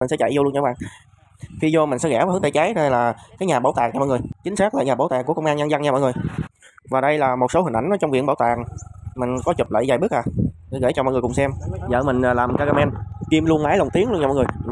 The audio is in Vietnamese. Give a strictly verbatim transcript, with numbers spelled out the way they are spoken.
mình sẽ chạy vô luôn nha các bạn. Khi vô mình sẽ rẽ vào hướng tay trái, đây là cái nhà bảo tàng nha mọi người, chính xác là nhà bảo tàng của Công an Nhân dân nha mọi người. Và đây là một số hình ảnh ở trong viện bảo tàng, mình có chụp lại vài bức à để gửi cho mọi người cùng xem. Vợ mình làm cameraman, kim luôn máy lồng tiếng luôn nha mọi người.